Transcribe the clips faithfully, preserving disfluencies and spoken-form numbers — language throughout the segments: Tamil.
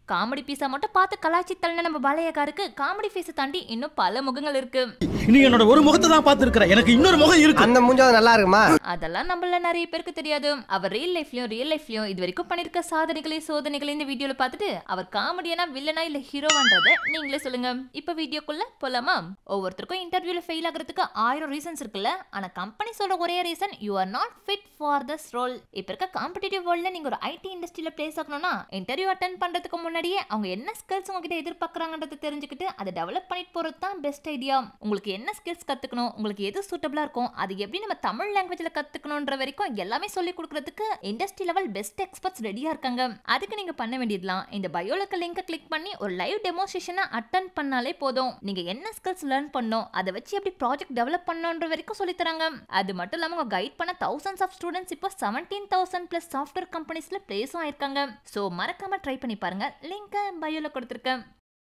காமெடி பீஸா மட்டும் பார்த்து கலாச்சி தள்ளன நம்ம பாலையாக்காருக்கு காமெடி ஃபேஸ் தாண்டி இன்னும் பல முகங்கள் இருக்கு. நீ என்னோட ஒரு முகத்தை தான் பார்த்திருக்கிற, எனக்கு இன்னொரு முகம் இருக்கு. அந்த மூஞ்சாவது நல்லா இருக்குமா? அதெல்லாம் நம்மள நிறைய பேருக்கு தெரியாது. அவர் ரியல் லைஃப்லயும் ரியல் லைஃப்லயும் இது வரைக்கும் பண்ணிருக்க சாதனைகளை சோதனைகளை இந்த வீடியோல பார்த்துட்டு அவர் காமெடியனா வில்லனா இல்ல ஹீரோவான்றதை நீங்களே சொல்லுங்க. இப்ப வீடியோக்குள்ள போலாமா? ஒவ்வொருத்தருக்கும் இன்டர்வியூல ஃபெயில் ஆகிறதுக்கு ஆயிரம் ரீசன்ஸ் இருக்குல்ல. ஆனா கம்பெனி சொல்ற ஒரே reason you are not fit for this role. இப்ப இருக்க காம்படிட்டிவ் வேர்ல்ட்ல நீங்க ஒரு ஐடி இண்டஸ்ட்ரியில பிளேஸ் ஆகணும்னா இன்டர்வியூ அட்டெண்ட் பண்றதுக்கு முன்னாடியே அவங்க என்ன ஸ்கில்ஸ் உங்ககிட்ட எதிர்பார்க்கறாங்கன்றதை தெரிஞ்சுக்கிட்டு அதை டெவலப் பண்ணிட்டு போறது தான் பெஸ்ட் ஐடியா. உங்களுக்கு என்ன ஸ்கில்ஸ் கத்துக்கணும், உங்களுக்கு எது சூட்டபிளா இருக்கும், அது எப்படி நம்ம தமிழ் லாங்குவேஜ்ல கத்துக்கணும்ன்ற வரைக்கும் எல்லாமே சொல்லி கொடுக்கறதுக்கு இண்டஸ்ட்ரி லெவல் பெஸ்ட் எக்ஸ்பர்ட்ஸ் ரெடியா இருக்காங்க. அதுக்கு நீங்க பண்ண வேண்டியதுலாம் இந்த பயோலோக்க லிங்கை கிளிக் பண்ணி ஒரு லைவ் டெமோன்ஸ்ட்ரேஷனை அட்டெண்ட் பண்ணாலே போதும். நீங்க என்ன ஸ்கில்ஸ் லேர்ன் பண்ணணும், அதை வச்சு எப்படி ப்ராஜெக்ட் டெவலப் பண்ணணும்ன்ற வரைக்கும் சொல்லி தராங்க. அது மட்டும் இல்லாம உங்க கைட் பண்ண thousands ஆஃப் ஸ்டூடெண்ட்ஸ் இப்போ seventeen thousand பிளஸ் சாஃப்ட்வேர் கம்பெனிஸ்ல பிளேஸும் ஆயிருக்காங்க. சோ மறக்காம ட்ரை பண்ணி பாருங்க. லிங்க் பயோல கொடுத்திருக்கேன்.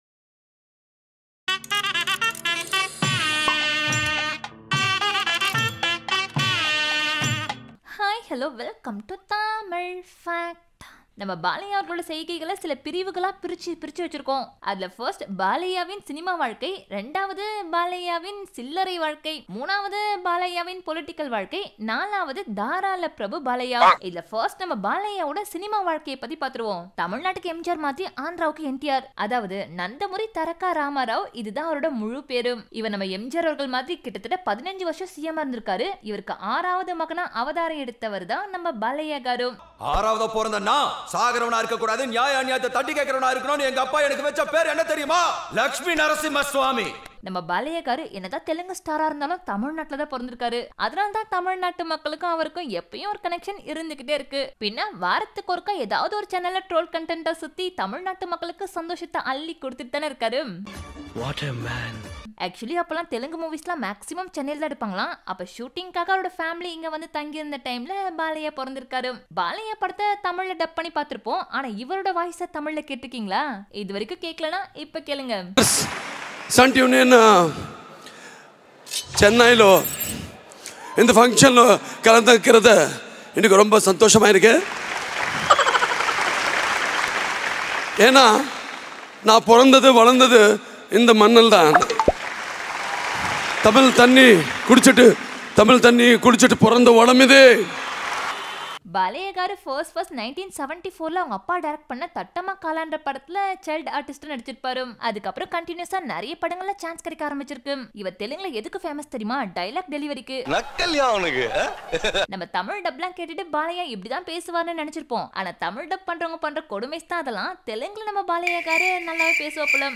Hi hello welcome to Tamil fact. நம்ம பாலையா அவர்களோட செய்கைகளை சில பிரிவுகளா பிரிச்சு பிரிச்சு வச்சிருக்கோம். அதுல ஃபர்ஸ்ட் பாலையாவின் சினிமா வாழ்க்கை, ரெண்டாவது பாலையாவின் சில்லறை வாழ்க்கை, மூணாவது பாலையாவின் பொலிட்டிக்கல் வாழ்க்கை, நாலாவது தாராள பிரபு பாலையா. இதுல ஃபர்ஸ்ட் நம்ம பாலையாவோட சினிமா வாழ்க்கையை பத்தி பாத்துருவோம். தமிழ்நாட்டுக்கு எம்ஜிஆர் மாதிரி ஆந்திராவுக்கு என்டிஆர், அதாவது நந்தமுரி தரகா ராமராவ், இதுதான் அவரோட முழு பேரும். இவர் நம்ம எம்ஜிஆர் அவர்கள் மாதிரி கிட்டத்தட்ட பதினஞ்சு வருஷம் சிஎம் இருந்திருக்காரு. இவருக்கு ஆறாவது மகனா அவதாரம் எடுத்தவர் தான் நம்ம பாலையா காரு. ஆறாவது பிறந்தனா சாகரவனா இருக்க கூடாது, நியாய அநியாயத்தை தட்டி கேட்கறவனா இருக்கணும்னு எங்க அப்பா எனக்கு வச்ச பேர் என்ன தெரியுமா? லட்சுமி நரசிம்ம சுவாமி. நம்ம பாலையாக்காரு என்னதான் தெலுங்கு ஸ்டாரா இருந்தாலும் தமிழ்நாட்டுல தான் பிறந்திருக்காரு. அதனால தான் தமிழ்நாட்டு மக்களுக்கும் அவருக்கும் எப்பயும் ஒரு கனெக்ஷன் இருந்துகிட்டே இருக்கு. பின்ன வாரத்துக்கு ஒருக்கா ஏதாவது ஒரு சேனல்ல ட்ரோல் கண்டென்ட்டை சுத்தி தமிழ்நாட்டு மக்களுக்கு சந்தோஷத்தை அள்ளி கொடுத்துட்டு தானே இருக்காரு. ஆக்சுவலி அப்பெல்லாம் தெலுங்கு மூவிஸ்லாம் மேக்ஸிமம் சென்னையில் தான் எடுப்பாங்களாம். அப்ப ஷூட்டிங்காக அவரோட ஃபேமிலி இங்க வந்து தங்கி இருந்த டைம்ல பாலையா பிறந்திருக்காரு. பாலையா படத்தை தமிழ்ல டப் பண்ணி பார்த்திருப்போம். ஆனா இவரோட வாய்ஸை தமிழ்ல கேட்டிருக்கீங்களா? இது வரைக்கும் கேட்கலனா இப்ப கேளுங்க. సన్ యూనియన్ చెన్నైలో இந்த ஃபங்க்ஷன்ல கலந்துக்கிறது எனக்கு ரொம்ப சந்தோஷமா இருக்கு. ஏன்னா நான் பிறந்தது வளர்ந்தது இந்த மண்ணில் தான். தமிழ் தண்ணி குடிச்சிட்டு தமிழ் தண்ணி குடிச்சிட்டு பிறந்த உடம்பு இது. Balayya garu first first nineteen seventy ஃபோர்ல அவங்க அப்பா டைரக்ட் பண்ண தட்டமா காலான்ற படத்துல சைல்ட் ஆர்டிஸ்ட் நடிச்சிருப்பாரு. அதுக்கப்புறம் கண்டினியூஸா நிறைய படங்கள்ல சான்ஸ் கிடைக்க ஆரம்பிச்சிருக்கு. இவர் தெலுங்குல எதுக்கு ஃபேமஸ் தெரியுமா? டைலாக் டெலிவரிக்கு. நம்ம தமிழ் டப்லாம் கேட்டுட்டு பாலையா இப்படிதான் பேசுவார்னு நினைச்சிருப்போம். ஆனா தமிழ் டப் பண்றவங்க பண்ற கொடுமைஸ் தான் அதெல்லாம். தெலுங்குல நம்ம பாலையா காரு நல்லாவே பேசுவாப்புல.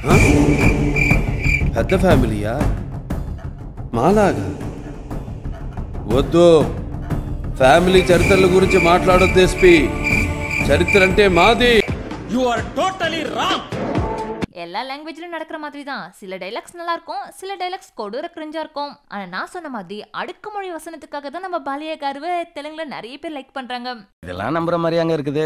పెద్ద ఫ్యామిలీయా మాలాగా వద్దు. ఫ్యామిలీ చరిత్రల గురించి మాట్లాడొద్దు ఎస్పీ. చరిత్ర అంటే మాది. You are totally wrong. எல்லா லாங்குவேஜ்லயும் நடக்கிற மாதிரி தான். சில டைலாக்ஸ் நல்லா இருக்கும், சில டைலாக்ஸ் கொடூர கிரிஞ்சா இருக்கும். ஆனா நான் சொன்ன மாதிரி அடுக்குமொழி வசனத்துக்காக தான் நம்ம பாலையா காருவை தெலுங்குல நிறைய பேர் லைக் பண்றாங்க. இதெல்லாம் நம்புற மாதிரியாங்க இருக்குது.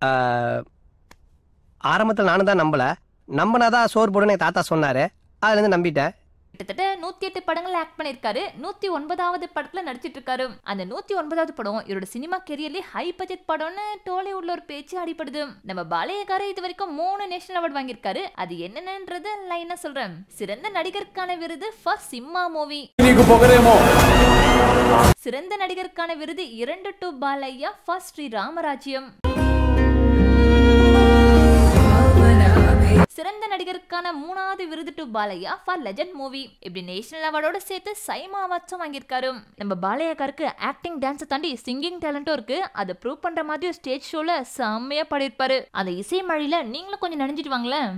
ஆரம்பத்தில் நானும் தான் நம்பல. நம்பினாதான் சோறு போடுன்னு தாத்தா சொன்னாரு. அதுல இருந்து நம்பிட்டேன். கிட்டத்தட்ட நூத்தி எட்டு படங்கள் ஆக்ட் பண்ணிருக்காரு. நூத்தி ஒன்பதாவது படத்துல நடிச்சிட்டு இருக்காரு. அந்த நூத்தி ஒன்பதாவது படம் இவரோட சினிமா கெரியர்லயே ஹை பட்ஜெட் படம்னு டோலிவுட்ல ஒரு பேச்சு அடிப்படுது. நம்ம பாலையா காரு இது வரைக்கும் மூணு நேஷனல் அவார்டு வாங்கியிருக்காரு. அது என்னென்னன்றது லைனா சொல்றேன். சிறந்த நடிகருக்கான விருது ஃபர்ஸ்ட் சிம்மா மூவி. சிறந்த நடிகருக்கான விருது இரண்டு டு பாலையா ஃபர்ஸ்ட் ஸ்ரீ ராமராஜ்யம். சிறந்த நடிகருக்கான மூணாவது விருது to Balayya for legend movie. இப்படி நேஷனல் அவார்டோட சேர்த்து சைமா அவார்ட்ஸும் வாங்கியிருக்காரு. நம்ம பாலையா காருக்கு ஆக்டிங் டான்ஸை தாண்டி சிங்கிங் டேலண்ட்டும் இருக்கு. அதை ப்ரூவ் பண்ற மாதிரி ஒரு ஸ்டேஜ் ஷோல செம்மையா பாடியிருப்பாரு. அந்த இசை மழையில நீங்களும் கொஞ்சம் நனைஞ்சிட்டு வாங்களேன்.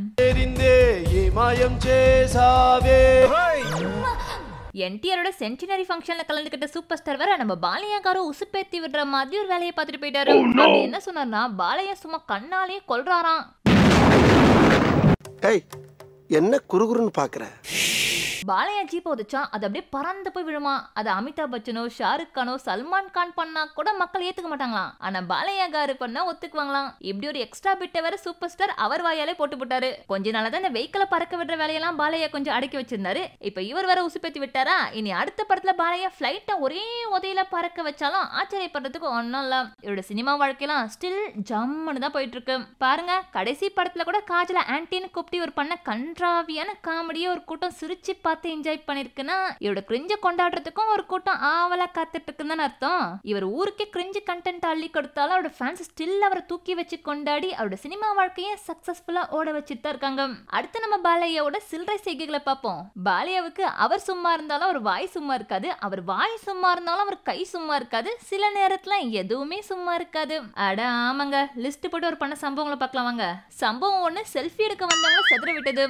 என்டிஆரோட சென்டினரி ஃபங்க்ஷன்ல கலந்துக்கிட்ட சூப்பர் ஸ்டார் வேற நம்ம பாலையா காரு உசுப்பேத்தி விடுற மாதிரி ஒரு வேலையை பார்த்துட்டு போயிட்டாரு. அவர் என்ன சொன்னார்னா, பாலையா சும்மா கண்ணாலேயே கொல்றாராம். ஏய், என்ன குறுகுறுன்னு பாக்குற? பாலையா ஜீப் உதச்சா அது அப்படியே பறந்து போய் விழுமா. அது அமிதாப் பச்சனோ ஷாருக் கானோ சல்மான் கான் பண்ணா கூட மக்கள் ஏத்துக்க மாட்டாங்களாம். ஆனா பாலையா காரு பண்ணா ஒத்துக்குவாங்களாம். இப்படி ஒரு எக்ஸ்ட்ரா பிட்ட வேற சூப்பர் ஸ்டார் அவர் வாயாலே போட்டு போட்டாரு. கொஞ்ச நாளா தான் இந்த வெஹிக்கிள பறக்க விடுற வேலையெல்லாம் பாலையா கொஞ்சம் அடக்கி வச்சிருந்தாரு. இப்ப இவர் வேற உசுப்பேத்தி விட்டாரா. இனி அடுத்த படத்துல பாலையா பிளைட்ட ஒரே உதையில பறக்க வச்சாலும் ஆச்சரியப்படுறதுக்கு ஒன்னும் இல்ல. இவரோட சினிமா வாழ்க்கையெல்லாம் ஸ்டில் ஜம்முன்னு தான் போயிட்டு இருக்கு. பாருங்க, கடைசி படத்துல கூட காஜல ஆன்டின்னு கூப்பிட்டு இவர் பண்ண கன்றாவியான காமெடியை ஒரு கூட்டம் சிரிச்சு பார்த்து என்ஜாய் பண்ணிருக்குன்னா இவரோட கிரிஞ்ச கொண்டாடுறதுக்கும் ஒரு கூட்டம் ஆவலா காத்துட்டு இருக்குன்னு அர்த்தம். இவர் ஊருக்கே கிரிஞ்சு கண்டென்ட் அள்ளி கொடுத்தாலும் அவரோட ஃபேன்ஸ் ஸ்டில் அவரை தூக்கி வச்சு கொண்டாடி அவரோட சினிமா வாழ்க்கையை சக்சஸ்ஃபுல்லா ஓட வச்சுட்டு தான் இருக்காங்க. அடுத்து நம்ம பாலையாவோட சில்லறை செய்கைகளை பார்ப்போம். பாலையாவுக்கு அவர் சும்மா இருந்தாலும் அவர் வாய் சும்மா இருக்காது, அவர் வாய் சும்மா இருந்தாலும் அவர் கை சும்மா இருக்காது, சில நேரத்துல எதுவுமே சும்மா இருக்காது. அட ஆமாங்க, லிஸ்ட் போட்டு ஒரு பண்ண சம்பவங்களை பார்க்கலாம் வாங்க. சம்பவம் ஒண்ணு, செல்ஃபி எடுக்க வந்தவங்க செதற விட்டது.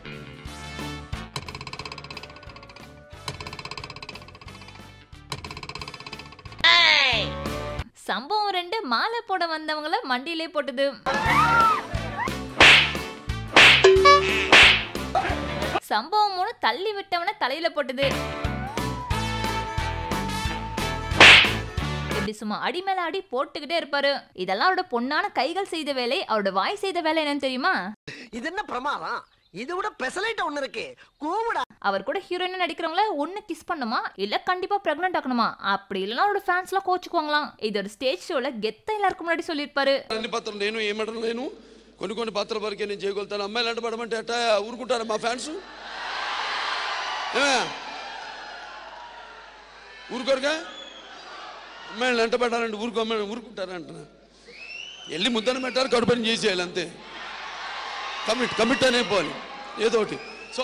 சம்பவம் ரெண்டு, மாலை போட வந்தவங்கள மண்டியிலே போட்டது. சம்பவம் மூணு, தள்ளி விட்டவன தலையில போட்டது. இப்படி சும்மா அடி மேல அடி போட்டுக்கிட்டே இருப்பாரு. இதெல்லாம் அவரோட பொண்ணான கைகள் செய்த வேலை. அவரோட வாய் செய்த வேலை என்னன்னு தெரியுமா? இது என்ன பிரமாதம்? இது விட பெசலைட் ஒண்ணு இருக்கு. கூவுடா. அவர் கூட ஹீரோயின் நடிக்கிறவங்கள ஒண்ணு கிஸ் பண்ணுமா இல்ல கண்டிப்பா பிரெக்னன்ட் ஆகணுமா, அப்படி இல்லனா அவரோட ஃபேன்ஸ் எல்லாம் கோச்சுக்குவாங்களாம். இது ஒரு ஸ்டேஜ் ஷோல கெத்த எல்லாருக்கும் முன்னாடி சொல்லிருப்பாரு. అన్ని పాత్రలు నేను ఏమంటాను నేను కొన్ని కొన్ని పాత్రల వరకే నేను చేయగలుగుతాను. అమ్మాయిలు అంటే పడమంటే అట్ట ఊరుకుంటారా మా ఫ్యాన్స్? ఊరుకోరుగా. అమ్మాయిలు వెంట పెట్టాలంటే ఊరుకో, అమ్మాయిలు ఊరుకుంటారా అంటున్నా. వెళ్ళి ముద్దను పెట్టారు, కడుపుని చేసేయాలి అంతే. కమిట్ కమిట్ అనే పోవాలి ఏదో ఒకటి. సో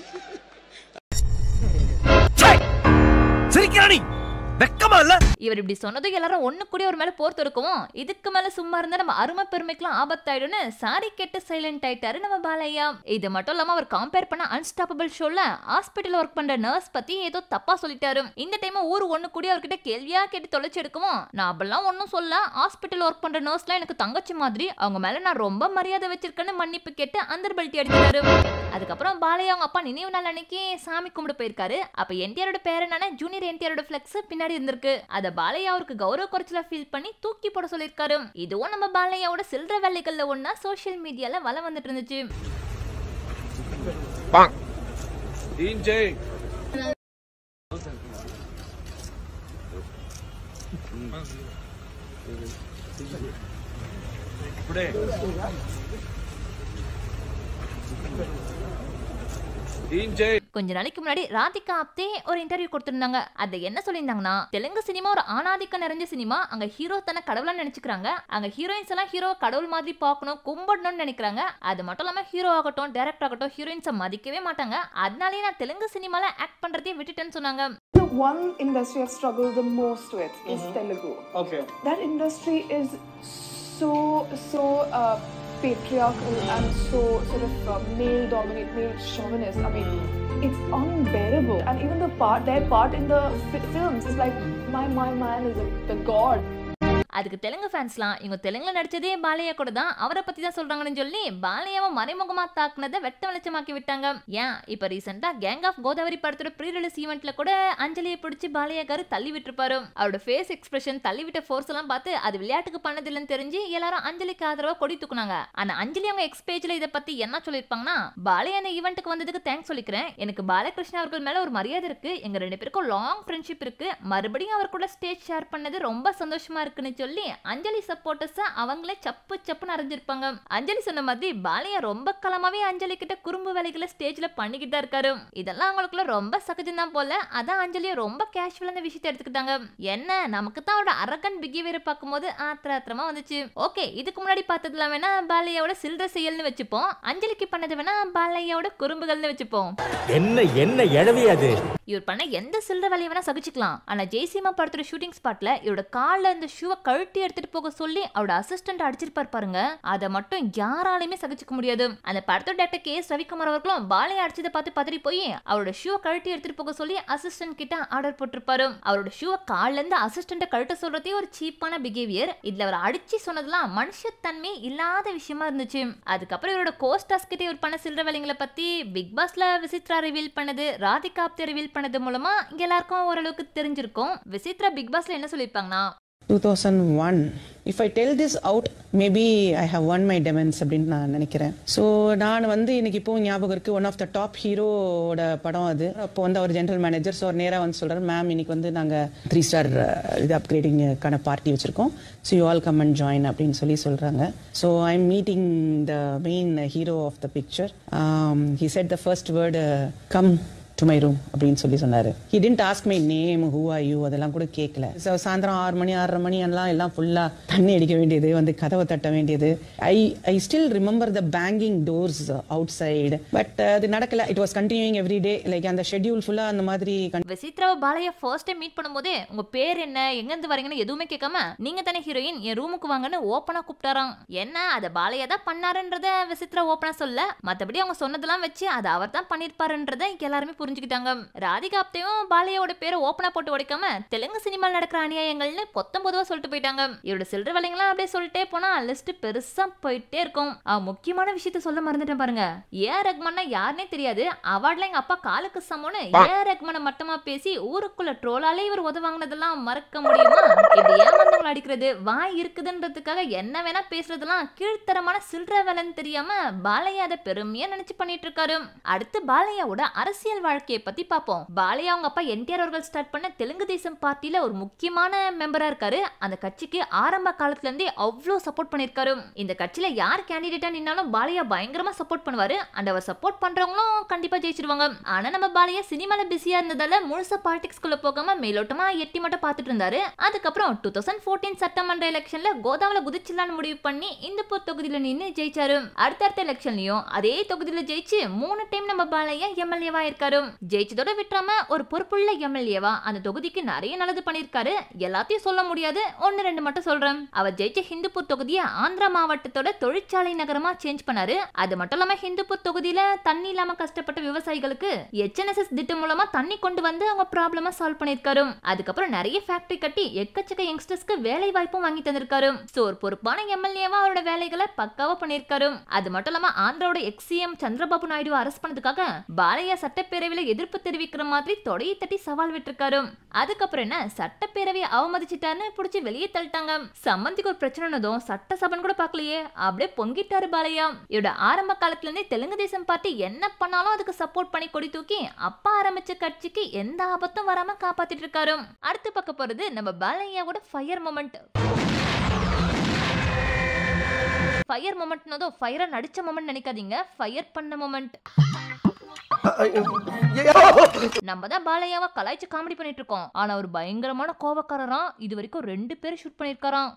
சிரிக்கிறானி வெக்கமா இல்ல? இவர் இப்படி சொன்னதும் எல்லாரும் ஒண்ணு கூட ஒரு மேல போர் தொடுக்கவும், இதுக்கு மேல சும்மா இருந்தா நம்ம அருமை பெருமைக்கெல்லாம் ஆபத்தாயிடும்னு சாரி கேட்டு சைலண்ட் ஆயிட்டாரு நம்ம பாலையா. இது மட்டும் இல்லாம அவர் கம்பேர் பண்ண அன்ஸ்டாப்பபிள் ஷோல ஹாஸ்பிட்டல் ஒர்க் பண்ற நர்ஸ் பத்தி ஏதோ தப்பா சொல்லிட்டாரு. இந்த டைம் ஊர் ஒண்ணு கூட அவர்கிட்ட கேள்வியா கேட்டு தொலைச்சு எடுக்கவும், நான் அப்பெல்லாம் ஒன்னும் சொல்ல, ஹாஸ்பிட்டல் ஒர்க் பண்ற நர்ஸ்லாம் எனக்கு தங்கச்சி மாதிரி, அவங்க மேல நான் ரொம்ப மரியாதை வச்சிருக்கேன்னு மன்னிப்பு கேட்டு அந்த பெல்ட்டி அடிச்சாரு. அதுக்கப்புறம் பாலையா அவங்க அப்பா நினைவு நாள் அன்னைக்கு சாமி கும்பிட போயிருக்காரு. அப்ப என்டிஆரோட பேரனான ஜூனியர் என்டிஆரோட பிளெக்ஸ் பின்னாடி இருந்திருக்கு. அத பாலையா அவருக்கு கௌரவ குறைச்சலா ஃபீல் பண்ணி தூக்கி போட சொல்லிருக்காரு. இதுவும் நம்ம பாலையாவோட சில்லற வேலைகள்ல ஒண்ணா சோஷியல் மீடியால வலம் வந்துட்டு இருந்துச்சு. கொஞ்ச நாளைக்கு முன்னாடி ராதிகா ஆப்தே ஒரு இன்டர்வியூ கொடுத்திருந்தாங்க. அது என்ன சொல்லியிருந்தாங்கன்னா, தெலுங்கு சினிமா ஒரு ஆணாதிக்கம் நிறைஞ்ச சினிமா. அங்க ஹீரோ தன்னை கடவுளா நினைச்சுக்கிறாங்க. அங்க ஹீரோயின்ஸ் எல்லாம் ஹீரோ கடவுள் மாதிரி பார்க்கணும், கும்பிடணும்னு நினைக்கிறாங்க. அது மட்டும் இல்லாம ஹீரோ ஆகட்டும் டைரக்டர் ஆகட்டும் ஹீரோயின்ஸை மதிக்கவே மாட்டாங்க. அதனாலேயே நான் தெலுங்கு சினிமால ஆக்ட் பண்றதே விட்டுட்டேன்னு சொன்னாங்க. The one industry I've struggled the most with is mm-hmm. Telugu. Okay. That industry is so so uh, patriarchal and so sort of uh, male dominant, male chauvinist. I mean, it's unbearable. And even the part, their part in the f- films is like, my my man is a, the god. அதுக்கு தெலுங்கு ஃபேன்ஸ்லாம் இவங்க தெலுங்குல நடிச்சதே பாலையா கூட தான், அவரை பத்தி தான் சொல்றாங்கன்னு சொல்லி பாலையாவை மறைமுகமா தாக்குனதை வெட்ட வெளிச்சமாக்கி விட்டாங்க. ஏன் இப்ப ரீசெண்டா கேங் ஆஃப் கோதாவரி படத்தோட ப்ரீ ரிலீஸ் ஈவென்ட்ல கூட அஞ்சலியை பிடிச்சி பாலையாக்காரு தள்ளி விட்டுருப்பாரு. அவரோட ஃபேஸ் எக்ஸ்பிரஷன், தள்ளி விட்ட ஃபோர்ஸ் எல்லாம் பார்த்து அது விளையாட்டுக்கு பண்ணது இல்லைன்னு தெரிஞ்சு எல்லாரும் அஞ்சலிக்கு ஆதரவா கொடி தூக்குனாங்க. ஆனா அஞ்சலி அவங்க எக்ஸ் பேஜ்ல இதை பத்தி என்ன சொல்லிருப்பாங்கன்னா, பாலையா இந்த ஈவென்ட்டுக்கு வந்ததுக்கு தேங்க்ஸ் சொல்லிக்கிறேன். எனக்கு பாலகிருஷ்ணா அவர்கள் மேல ஒரு மரியாதை இருக்கு, எங்க ரெண்டு பேருக்கும் லாங் ஃப்ரெண்ட்ஷிப் இருக்கு, மறுபடியும் அவர் கூட ஸ்டேஜ் ஷேர் பண்ணது ரொம்ப சந்தோஷமா இருக்குன்னு சொல்லி அஞ்சலி சப்போர்ட்டர்ஸ் அவங்களே சப்பு சப்புன்னு அறிஞ்சிருப்பாங்க. அஞ்சலி சொன்ன மாதிரி பாலையா ரொம்ப காலமாவே அஞ்சலி கிட்ட குறும்பு வேலைகளை ஸ்டேஜ்ல பண்ணிக்கிட்டு தான் இருக்காரு. இதெல்லாம் அவங்களுக்குள்ள ரொம்ப சகஜம் தான் போல. அதான் அஞ்சலியை ரொம்ப கேஷுவலா இந்த விஷயத்தை எடுத்துக்கிட்டாங்க. என்ன நமக்கு தான் அவரோட அரகன் பிஹேவியரை பார்க்கும்போது ஆத்திர ஆத்திரமா வந்துச்சு. ஓகே, இதுக்கு முன்னாடி பார்த்ததுல வேணா பாலையாவோட சில்லற செயல்னு வச்சுப்போம், அஞ்சலிக்கு பண்ணது வேணா பாலையாவோட குறும்புகள்னு வச்சுப்போம். என்ன என்ன எழவியாது இவர் பண்ண எந்த சில்லற வேலையை வேணா சகிச்சுக்கலாம். ஆனா ஜெய்சிமா படத்தோட ஷூட்டிங் ஸ்பாட்ல இவரோட கால்ல இந்த ஷூவை கழட்டி எடுத்துட்டு போக சொல்லி அவரோட அசிஸ்டன்ட் அடிச்சிருப்பார் பாருங்க, அதை மட்டும் யாராலையுமே சகிச்சுக்க முடியாது. அந்த படத்தோட டைரக்டர் கே எஸ் ரவிக்குமார் அவர்களும் பாலையை அடிச்சதை பார்த்து பதறி போய் அவரோட ஷூ கழட்டி எடுத்துட்டு போக சொல்லி அசிஸ்டன்ட் கிட்ட ஆர்டர் போட்டிருப்பாரு. அவரோட ஷூ கால்ல இருந்து அசிஸ்டன்ட் கழட்ட சொல்றதே ஒரு சீப்பான பிஹேவியர். இதுல அவர் அடிச்சு சொன்னதெல்லாம் மனுஷத்தன்மை இல்லாத விஷயமா இருந்துச்சு. அதுக்கப்புறம் இவரோட கோஸ்டாஸ் கிட்ட இவர் பண்ண சில்லற வேலைங்களை பத்தி பிக் பாஸ்ல விசித்ரா ரிவீல் பண்ணது, ராதிகா ஆப்தே ரிவீல் பண்ணது மூலமா இங்க எல்லாருக்கும் ஓரளவுக்கு தெரிஞ்சிருக்கும். விசித்ரா பிக் பாஸ்ல என்ன சொல்லிருப்பாங்கன்னா, two thousand one. If I tell this out, maybe I have won my demons அப்படின்னு நான் நினைக்கிறேன். ஸோ நான் வந்து எனக்கு இப்போ ஞாபகம் இருக்குது, ஒன் ஆஃப் த டாப் ஹீரோட படம் அது. அப்போ வந்து அவர் ஜென்ரல் மேனேஜர். ஸோ நேராக வந்து சொல்கிறார், மேம் இன்னைக்கு வந்து நாங்கள் த்ரீ ஸ்டார் இது அப்கிரேடிங்கான பார்ட்டி வச்சுருக்கோம், so you all come and join அப்படின்னு சொல்லி சொல்கிறாங்க. So I am meeting the main hero of the picture. He said the first word come to my room அப்படின்னு சொல்லி சொன்னாரு. he didn't ask my name, who are you, அதெல்லாம் கூட கேட்கல. ஸோ சாயந்தரம் ஆறு மணி ஆறரை மணி எல்லாம் எல்லாம் ஃபுல்லா தண்ணி அடிக்க வேண்டியது, வந்து கதவை தட்ட வேண்டியது. I I still remember the banging doors outside. But அது நடக்கல. It was continuing every day. Like அந்த ஷெட்யூல் ஃபுல்லா அந்த மாதிரி. விசித்ராவை பாலையா ஃபர்ஸ்ட் டைம் மீட் பண்ணும்போதே உங்க பேர் என்ன, எங்க இருந்து வரீங்கன்னு எதுவுமே கேட்காம, நீங்க தானே ஹீரோயின், என் ரூமுக்கு வாங்கன்னு ஓப்பனா கூப்பிட்டாராம். என்ன அதை பாலையா தான் பண்ணாருன்றத விசித்ரா ஓப்பனா சொல்ல, மற்றபடி அவங்க சொன்னதெல்லாம் வச்சு அதை அவர் தான் பண்ணிருப்பாருன்றத எல்லாருமே புரிஞ்சுக்கிட்டாங்க. ராதிகா ஆப்தேவும் பாலையோட பேரை ஓப்பனா போட்டு உடைக்காம தெலுங்கு சினிமாவில் நடக்கிற அநியாயங்கள்னு பொத்தம்பொதுவா சொல்லிட்டு போயிட்டாங்க. இவரோட சில்லற வேலைங்களாம் அப்படியே சொல்லிட்டே போனா லிஸ்ட் பெருசா போயிட்டே இருக்கும். முக்கியமான விஷயத்த சொல்ல மறந்துட்டேன் பாருங்க. ஏ ரஹ்மான்னா யாருன்னே தெரியாது, அவார்ட்ல எங்க அப்பா காலுக்கு சமோன்னு ஏ ரஹ்மானை மட்டமா பேசி ஊருக்குள்ள ட்ரோலாலே இவர் உதவாங்கினதெல்லாம் மறக்க முடியுமா? இப்படி ஏமாந்தவங்களை அடிக்கிறது, வாய் இருக்குதுன்றதுக்காக என்ன வேணா பேசுறதெல்லாம் கீழ்த்தரமான சில்லற வேலைன்னு தெரியாம பாலையா அதை பெருமையா நினைச்சு பண்ணிட்டு இருக்காரு. அடுத்து பாலையாவோட அரசியல் வாழ்க்கையை பத்தி பாப்போம். பாலையா அவங்க அப்பா என்டிஆர் அவர்கள் ஸ்டார்ட் பண்ண தெலுங்கு தேசம் பார்ட்டில ஒரு முக்கியமான மெம்பரா இருக்காரு. அந்த கட்சிக்கு ஆரம்ப காலத்துல இருந்தே அவ்வளோ சப்போர்ட் பண்ணிருக்காரு. இந்த கட்சியில யார் கேண்டிடேட்டா நின்னாலும் பாலையா பயங்கரமா சப்போர்ட் பண்ணுவாரு. அண்ட் அவர் சப்போர்ட் பண்றவங்களும் கண்டிப்பா ஜெயிச்சிருவாங்க. ஆனா நம்ம பாலையா சினிமால பிஸியா இருந்ததால முழுசா பாலிடிக்ஸ்குள்ள போகாம மேலோட்டமா எட்டி மட்டும் பார்த்துட்டு இருந்தாரு. அதுக்கப்புறம் டூ தௌசண்ட் ஃபோர்டீன் சட்டமன்ற எலெக்ஷன்ல கோதாவில குதிச்சிடலான்னு முடிவு பண்ணி இந்துப்பூர் தொகுதியில நின்று ஜெயிச்சாரு. அடுத்தடுத்த எலெக்ஷன்லயும் அதே தொகுதியில ஜெயிச்சு மூணு டைம் நம்ம பாலையா எம்எல்ஏவா இருக்காரு. ஜெயிச்சதோட விட்டுறாம ஒரு பொறுப்புள்ள எம்எல்ஏவா அந்த தொகுதிக்கு நிறைய நல்லது பண்ணிருக்காரு. எல்லாத்தையும் சொல்ல முடியாது, ஒன்னு ரெண்டு மட்டும் சொல்றேன். அவர் ஜெயிச்ச ஹிந்துப்பூர் தொகுதியை ஆந்திரா மாவட்டத்தோட தொழிற்சாலை நகரமா சேஞ்ச் பண்ணாரு. அது மட்டும் இல்லாம ஹிந்துப்பூர் தொகுதியில தண்ணி இல்லாம கஷ்டப்பட்ட விவசாயிகளுக்கு எச்என்எஸ்எஸ் திட்டம் மூலமா தண்ணி கொண்டு வந்து அவங்க ப்ராப்ளமா சால்வ் பண்ணிருக்காரு. அதுக்கப்புறம் நிறைய ஃபேக்டரி கட்டி எக்கச்சக்க யங்ஸ்டர்ஸ்க்கு வேலை வாய்ப்பும் வாங்கி தந்திருக்காரு. சோ ஒரு பொறுப்பான எம்எல்ஏவா அவரோட வேலைகளை பக்காவா பண்ணிருக்காரு. அது மட்டும் இல்லாம ஆந்திராவோட எக்ஸிஎம் சந்திரபாபு நாயுடு அரெஸ்ட் பண்ணதுக்காக பாலையா சட்டப்பேரவையில எதிர்ப்பு தெரிவிக்கிற மாதிரி தொடையை தட்டி சவால் விட்டுருக்காரு. அதுக்கப்புறம் என்ன, சட்டப்பேரவையை அவமதிச்சிட்டாருன்னு பிடிச்சி வெளியே தள்ளிட்டாங்க. சம்பந்திக்கு ஒரு பிரச்சனைனதும் சட்டசபன் கூட பார்க்கலையே, அப்படியே பொங்கிட்டாரு பாலையா. இவரோட ஆரம்ப காலத்துல இருந்தே தெலுங்கு தேசம் பார்ட்டி என்ன பண்ணாலும் அதுக்கு சப்போர்ட் பண்ணி கொடி தூக்கி அப்பா ஆரம்பிச்ச கட்சிக்கு எந்த ஆபத்தும் வராம காப்பாத்திட்டு இருக்காரு. அடுத்து பார்க்க போறது நம்ம பாலையாவோட ஃபயர் மொமெண்ட். ஃபயர் மொமெண்ட்னதோ ஃபயரா நடிச்ச மொமெண்ட் நினைக்காதீங்க, ஃபயர் பண்ண மொமெண்ட். நம்ம தான் பாலையாவா கலாய்ச்சி காமெடி பண்ணிட்டு இருக்கோம். ஆனா ஒரு பயங்கரமான கோவக்காரரா. இது வரைக்கும் ரெண்டு பேரும் ஷூட் பண்ணிருக்காராம்.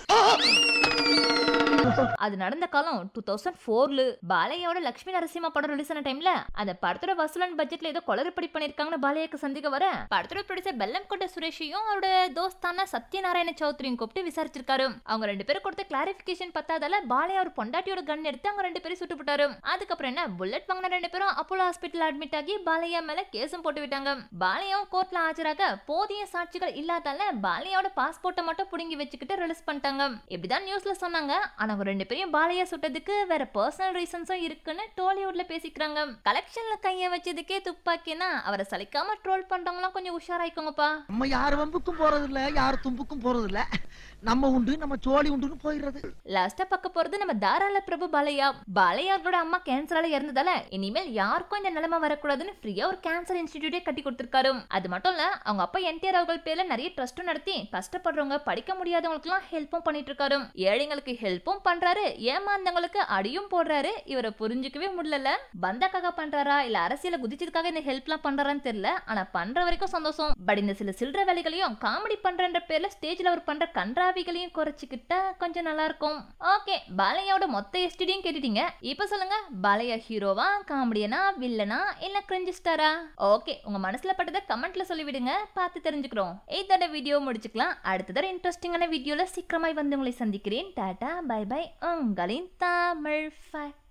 அது நடந்த காலம் டூ தௌசண்ட் ஃபோர்ல. பாலையாவோட லட்சுமி நரசிம்மா படம் ரிலீஸ் ஆன டைம்ல அந்த படத்தோட வசூலன் பட்ஜெட்ல ஏதோ கொளறுபடி பண்ணிருக்காங்கன்னு பாலையாக்கு சந்திக்க வர படத்தோட ப்ரொடியூசர் பெல்லம் கொண்ட சுரேஷையும் அவரோட தோஸ்தான சத்யநாராயண சௌத்ரியும் கூப்பிட்டு விசாரிச்சிருக்காரு. அவங்க ரெண்டு பேரும் கொடுத்த கிளாரிபிகேஷன் பத்தாதால பாலையா ஒரு பொண்டாட்டியோட கன் எடுத்து அவங்க ரெண்டு பேரும் சுட்டு போட்டாரு. அதுக்கப்புறம் என்ன, புல்லட் வாங்கின ரெண்டு பேரும் அப்போலோ ஹாஸ்பிட்டல் அட்மிட் ஆகி பாலையா மேல கேஸும் போட்டு விட்டாங்க. பாலையாவும் கோர்ட்ல ஆஜராக போதிய சாட்சிகள் இல்லாதால பாலையாவோட பாஸ்போர்ட்டை மட்டும் புடுங்கி வச்சுக்கிட்டு ரிலீஸ் பண்ணிட்டாங்க. இப்படிதான் நியூஸ்ல சொன்னாங்க. ஆனா ரெண்டு பேரும் பாலையா சுட்டதுக்கு வேற பர்சனல் ரீசன்ஸும் இருக்குன்னு டோலிவுட்ல பேசிக்கிறாங்க. கலெக்ஷன்ல கைய வச்சதுக்கே துப்பாக்கினா அவரை சலிக்காம ட்ரோல் பண்றவங்களாம் கொஞ்சம் உஷாராயிக்கோங்கப்பா. நம்ம யார் வம்புக்கும் போறது இல்ல, யார் தும்புக்கும் போறது இல்ல, நம்ம உண்டு நம்ம சோழி உண்டுன்னு போயிடுறது. லாஸ்டா பார்க்க போறது நம்ம தாராள பிரபு பாலையா. பாலையாவோட அம்மா கேன்சரால இறந்ததால இனிமேல் யாருக்கும் இந்த நிலைமை வரக்கூடாதுன்னு ஃப்ரீயா ஒரு கேன்சர் இன்ஸ்டிடியூட்டே கட்டி கொடுத்திருக்காரு. அது மட்டும் இல்ல, அவங்க அப்பா என்டிஆர் அவர்கள் பேர்ல நிறைய ட்ரஸ்டும் நடத்தி கஷ்டப்படுறவங்க படிக்க முடியாதவங்களுக்கு எல்லாம் ஹெல்ப்பும் பண்ணிட்டு இருக்காரு. ஏழைங்களுக்கு ஹெல்ப்பும் பண்றாரு, ஏமாந்தவங்களுக்கு அடியும் போடுறாரு. இவரை புரிஞ்சுக்கவே முடியல. பந்தாக்காக பண்றாரா இல்ல அரசியல குதிச்சதுக்காக இந்த ஹெல்ப் எல்லாம் பண்றாரான்னு தெரியல. ஆனா பண்ற வரைக்கும் சந்தோஷம். பட் இந்த சில சில்லற வேலைகளையும் காமெடி பண்றன்ற பேர்ல ஸ்டேஜ்ல அவர் பண்ற கன்றா கலவிகளையும் குறைச்சிக்கிட்டா கொஞ்சம் நல்லா இருக்கும். ஓகே, பாலையாவோட மொத்த எஸ்டிடியும் கேட்டுட்டீங்க. இப்ப சொல்லுங்க, பாலையா ஹீரோவா, காமெடியனா, வில்லனா இல்ல கிரிஞ்ச் ஸ்டாரா? ஓகே, உங்க மனசுல பட்டதை கமெண்ட்ல சொல்லிவிடுங்க, பார்த்து தெரிஞ்சுக்கிறோம். இதோட வீடியோ முடிச்சுக்கலாம். அடுத்ததோட இன்ட்ரெஸ்டிங்கான வீடியோல சீக்கிரமாய் வந்து உங்களை சந்திக்கிறேன். டாடா பை பை, உங்களின் தமிழ் ஃபேக்ட்.